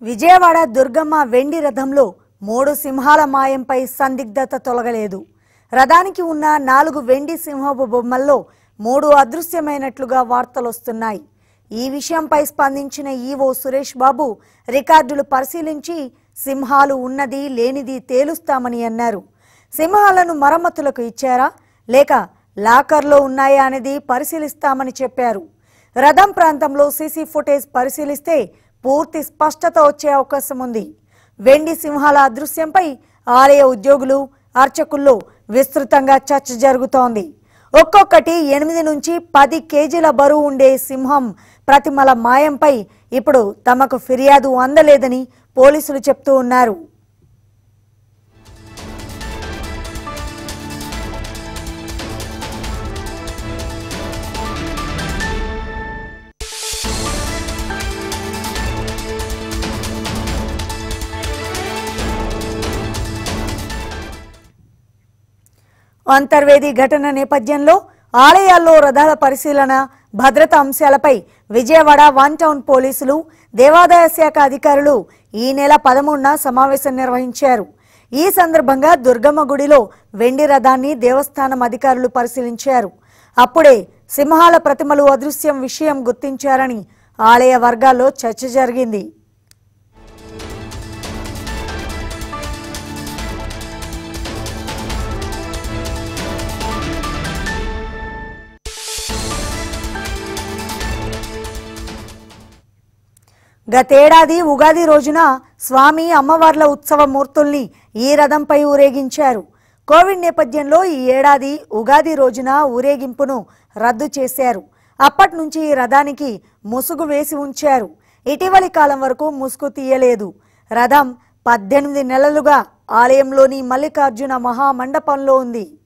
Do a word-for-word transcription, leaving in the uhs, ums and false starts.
విజయవాడ దుర్గమ్మ వెండి రథంలో మూడు సింహాల మాయంపై సందిగ్ధత తొలగలేదు. రథానికి ఉన్న నాలుగు వెండి సింహపు బొమ్మల్లో మూడు అదృశ్యమైనట్లుగా వార్తలొస్తున్నాయి. ఈ విషయంపై స్పందించిన ఈవో సురేష్ బాబు రికార్డులు పరిశీలించి సింహాలు ఉన్నది లేనిది తేలుస్తామని అన్నారు. సింహాలను మరమ్మతులకు ఇచ్చారా లేక లాకర్లో ఉన్నాయా అనేది పరిశీలిస్తామని చెప్పారు. రథం ప్రాంతంలో సీసీ ఫుటేజ్ పరిశీలిస్తే పూర్తి స్పష్టత వచ్చే అవకాశం ఉంది. వెండి సింహాల అదృశ్యంపై ఆలయ ఉద్యోగులు అర్చకుల్లో విస్తృతంగా చర్చ జరుగుతోంది. ఒక్కొక్కటి ఎనిమిది నుంచి పది కేజీల బరువు ఉండే సింహం ప్రతిమల మాయంపై ఇప్పుడు తమకు ఫిర్యాదు అందలేదని పోలీసులు చెప్తూ ఉన్నారు. అంతర్వేది ఘటన నేపథ్యంలో ఆలయాల్లో రథాల పరిశీలన, భద్రతా అంశాలపై విజయవాడ వన్ టౌన్ పోలీసులు, దేవాదాయ శాఖ అధికారులు ఈ నెల పదమూడున సమావేశం నిర్వహించారు. ఈ సందర్భంగా దుర్గమ్మ గుడిలో వెండి రథాన్ని దేవస్థానం అధికారులు పరిశీలించారు. అప్పుడే సింహాల ప్రతిమలు అదృశ్యం విషయం గుర్తించారని ఆలయ వర్గాల్లో చర్చ జరిగింది. గతేడాది ఉగాది రోజున స్వామి అమ్మవార్ల ఉత్సవ మూర్తుల్ని ఈ రథంపై ఊరేగించారు. కోవిడ్ నేపథ్యంలో ఈ ఏడాది ఉగాది రోజున ఊరేగింపును రద్దు చేశారు. అప్పటి నుంచి ఈ రథానికి ముసుగు వేసి ఉంచారు. ఇటీవలి కాలం వరకు ముసుగు తీయలేదు. రథం పద్దెనిమిది నెలలుగా ఆలయంలోని మల్లికార్జున మహామండపంలో ఉంది.